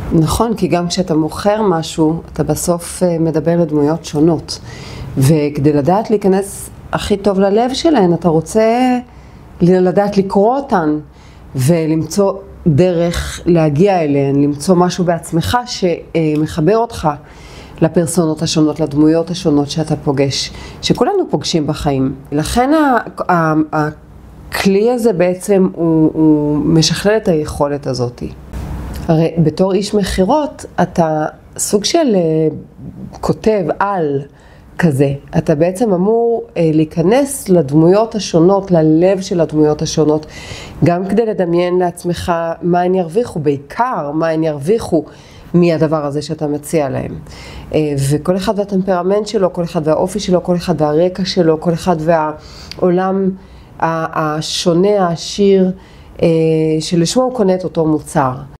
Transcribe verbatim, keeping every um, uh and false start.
נכון, כי גם כשאתה מוכר משהו, אתה בסוף מדבר לדמויות שונות. וכדי לדעת להיכנס הכי טוב ללב שלהן, אתה רוצה לדעת לקרוא אותן, ולמצוא דרך להגיע אליהן, למצוא משהו בעצמך שמחבר אותך לפרסונות השונות, לדמויות השונות שאתה פוגש, שכולנו פוגשים בחיים. לכן הכלי הזה בעצם הוא, הוא משכלל את היכולת הזאת. הרי בתור איש מחירות, אתה סוג של כותב על כזה. אתה בעצם אמור להיכנס לדמויות השונות, ללב של הדמויות השונות, גם כדי לדמיין לעצמך מה הן ירוויחו, בעיקר מה הן ירוויחו מהדבר הזה שאתה מציע להם. וכל אחד והטמפרמנט שלו, כל אחד והאופי שלו, כל אחד והרקע שלו, כל אחד והעולם השונה, העשיר, שלשמו הוא קונה את אותו מוצר.